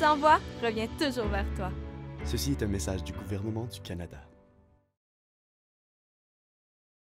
t'envoie revient toujours vers toi. Ceci est un message du gouvernement du Canada.